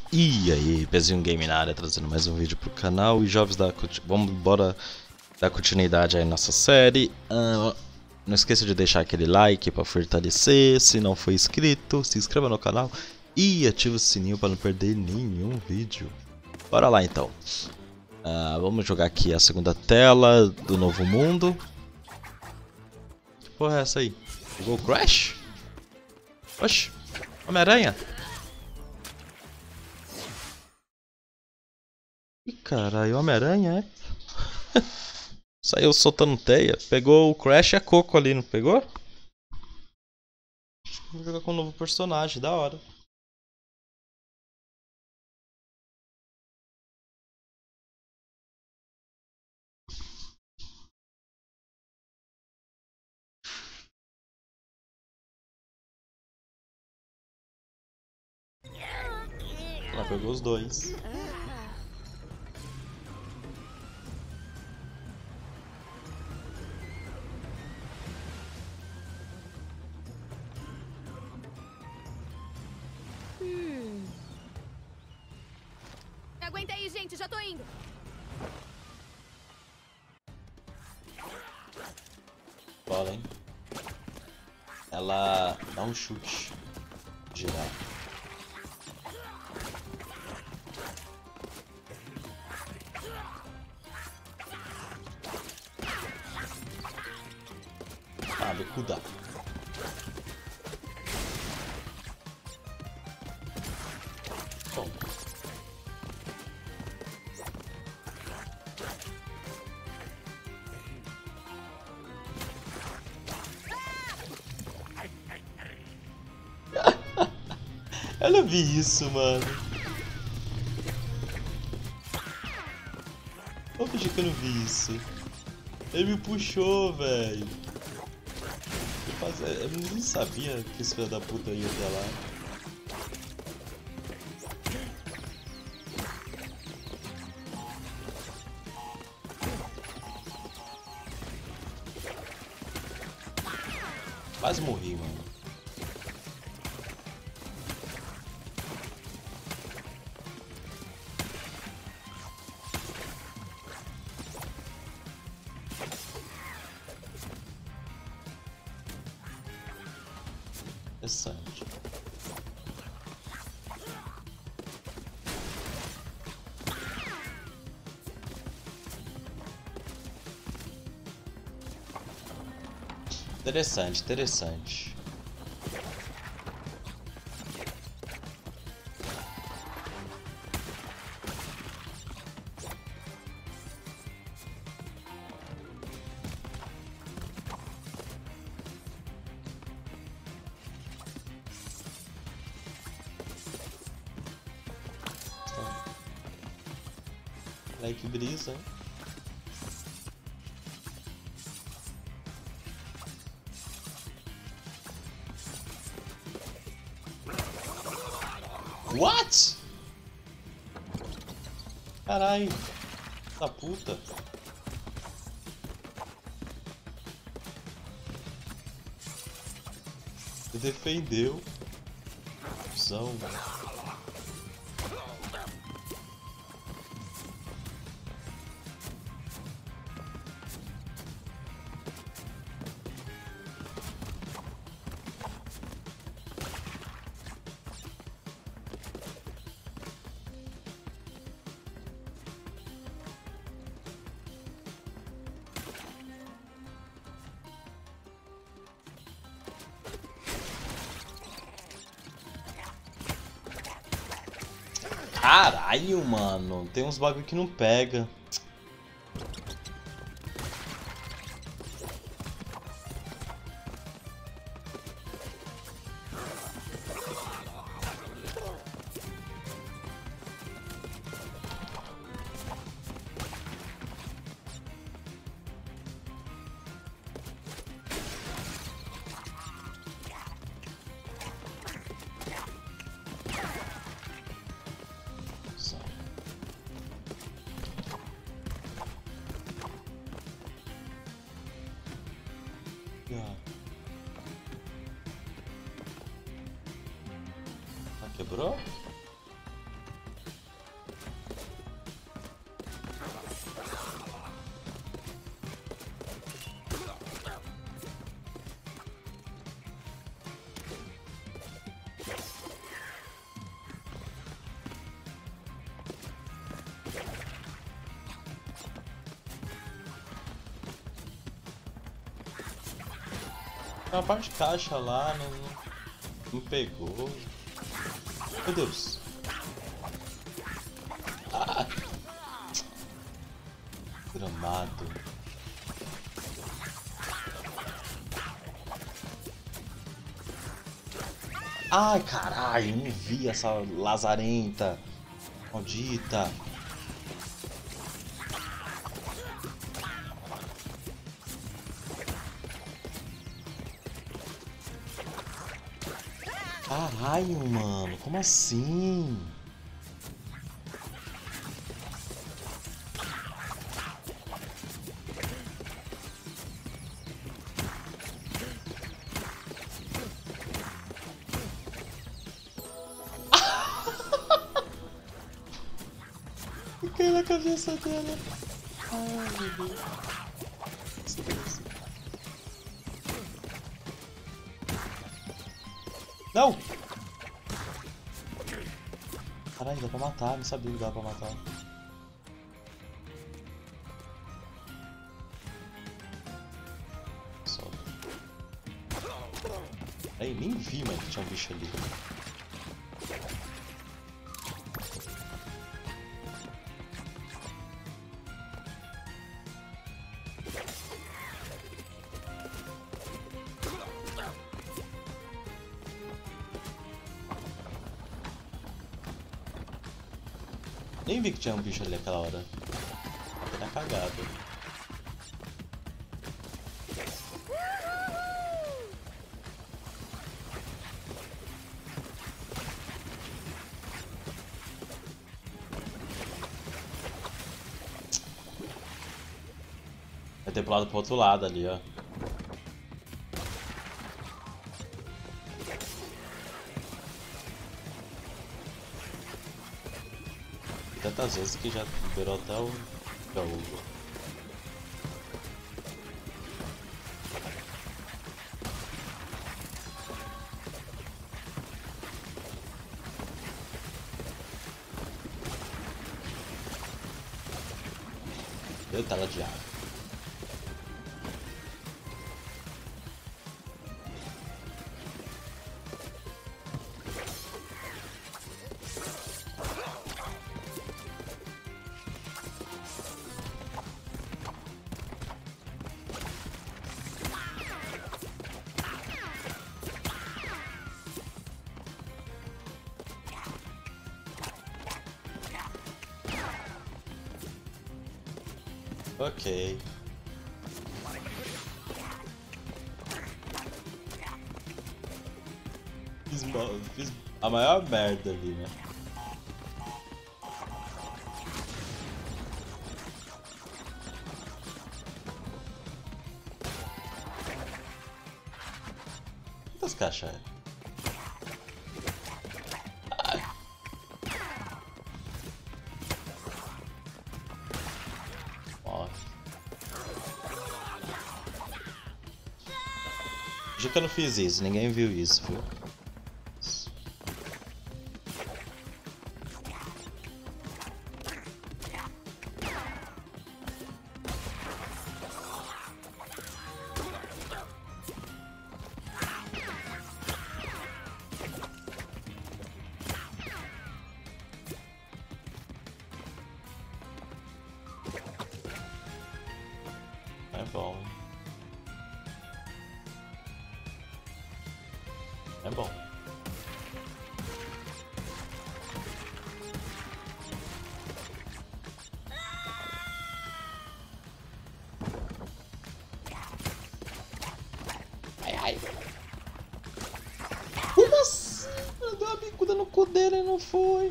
E aí, Pezinho Game na área, trazendo mais um vídeo pro canal. E jovens, vamos embora dar continuidade aí à nossa série. Não esqueça de deixar aquele like para fortalecer. Se não for inscrito, se inscreva no canal e ative o sininho para não perder nenhum vídeo. Bora lá então. Vamos jogar aqui a segunda tela do novo mundo. Que porra é essa aí? Jogou o Crash? Oxi, Homem-Aranha? Ih, caralho, Homem-Aranha, é? Saiu soltando teia. Pegou o Crash e a Coco ali, não pegou? Vou jogar com um novo personagem, da hora. Ela pegou os dois. Aguenta aí, gente, já tô indo. Bora, hein? Ela dá um chute. Girar. Bicuda. Bom. Eu não vi isso, mano. Vou fingir que eu não vi isso. Ele me puxou, velho. Eu nem sabia que esse filho da puta ia até lá. Quase morri, mano. Interessante. Interessante, interessante. Ai, que brisa. What? Caralho. Da puta. Você defendeu. Cusão. Caralho, mano. Tem uns bagulho que não pega. Quebrou? Tem uma parte de caixa lá, não pegou. Meu Deus. Ah. Gramado. Ai, caralho, não vi essa lazarenta. Maldita. Caralho, mano, como assim? Fiquei na cabeça dela. Ai, meu Deus. Não! Caralho, dá pra matar, não sabia que dá pra matar. Só. Aí, nem vi, mano, que tinha um bicho ali. Nem vi que tinha um bicho ali naquela hora. Até na cagada. Vai ter pulado pro outro lado ali, ó. Tantas vezes que já liberou até o gaúcho. Deu tela de água. Ok. Fiz a maior merda ali, né? Quantas caixas é? Já que eu não fiz isso, ninguém viu isso, viu? É bom. É bom. Ai, ai. Como assim? Eu dei uma bicuda no cu dele e não foi.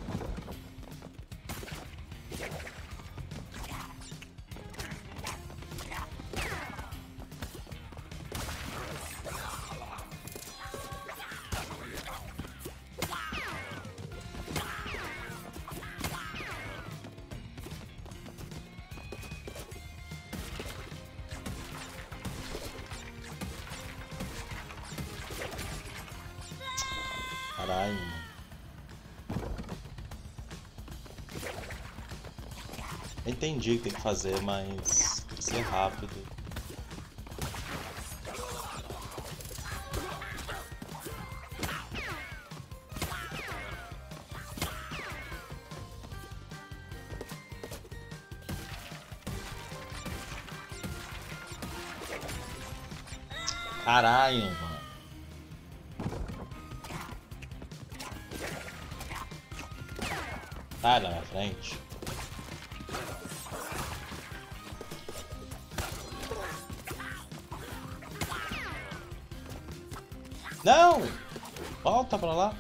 Caralho, mano. Entendi o que tem que fazer, mas tem que ser rápido. Caralho, mano. Sai da minha frente. Não! Volta pra lá.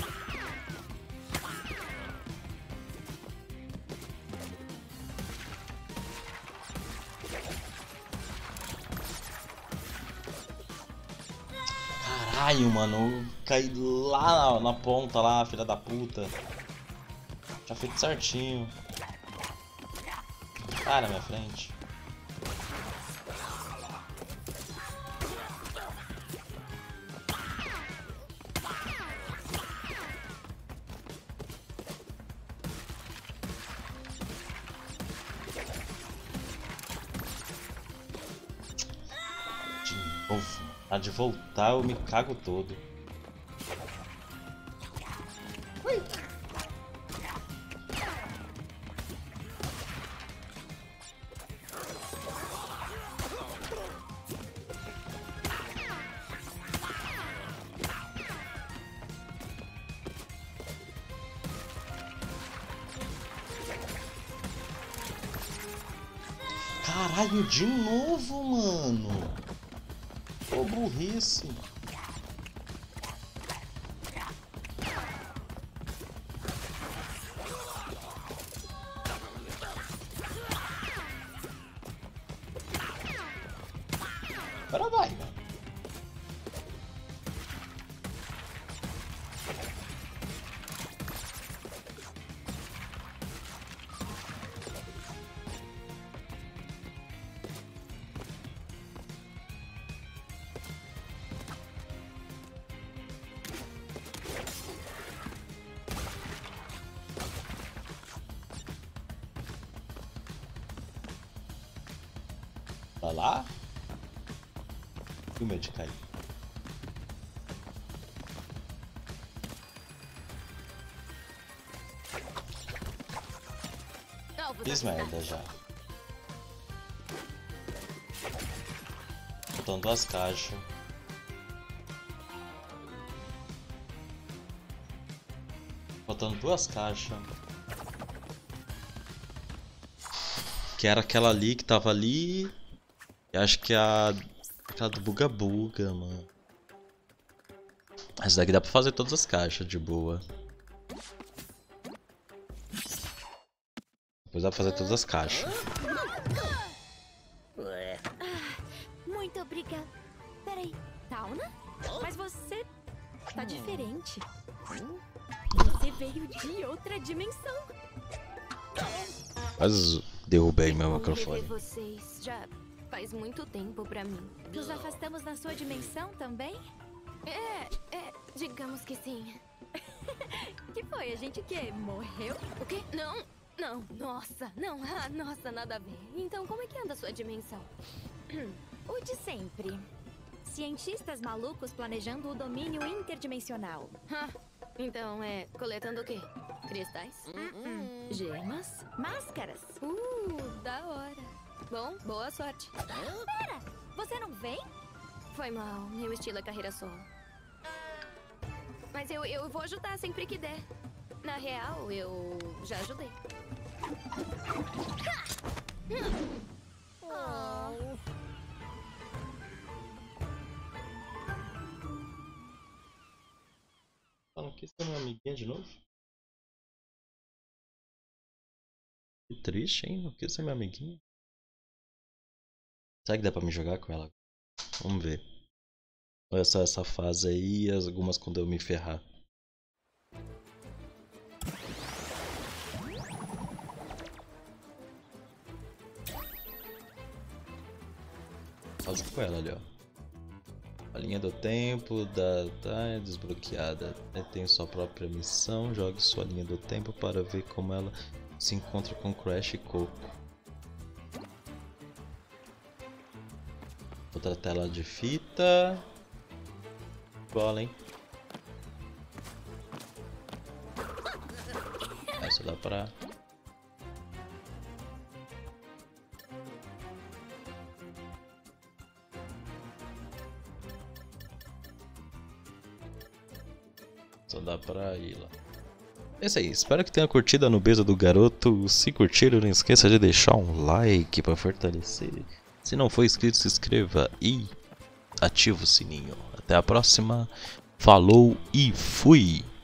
Caralho, mano. Eu caí lá na ponta lá, filha da puta. Já feito certinho. Sai na minha frente. A de voltar eu me cago todo. Ui. Caralho, de novo, mano. Ô, burrice. Agora vai, velho. Tá lá? E o medo de cair. Fiz merda já. Faltam 2 caixas. Faltando 2 caixas. Que era aquela ali que tava ali. E acho que aquela do Buga Buga, mano. Essa daqui dá pra fazer todas as caixas de boa. Depois dá pra fazer todas as caixas. Muito obrigada. Peraí, Tauna? Mas você tá diferente. Você veio de outra dimensão. Quase derrubei meu Como microfone. rever vocês já faz muito tempo pra mim. Nos afastamos na sua dimensão também? Digamos que sim. Que foi? A gente que morreu? O quê? Não, nossa, não, nossa, nada a ver. Então como é que anda a sua dimensão? O de sempre. Cientistas malucos planejando o domínio interdimensional. Então coletando o quê? Cristais? Gemas? Máscaras? Da hora. Bom, boa sorte. Pera! Você não vem? Foi mal, meu estilo é carreira solo. Mas eu vou ajudar sempre que der. Na real, eu já ajudei. Falando que você é minha amiguinha de novo? Que triste, hein? Não quis ser minha amiguinha. Será que dá pra me jogar com ela? Vamos ver. Olha só essa fase aí e algumas quando eu me ferrar. Fase com ela ali, ó. A linha do tempo é desbloqueada. Tem sua própria missão. Jogue sua linha do tempo para ver como ela se encontra com Crash e Coco. Outra tela de fita. Bola, hein? Essa dá pra... Só dá pra ir lá. É isso aí, espero que tenha curtido a nubeza do garoto. Se curtiram, não esqueça de deixar um like pra fortalecer. Se não for inscrito, se inscreva e ativa o sininho. Até a próxima. Falou e fui!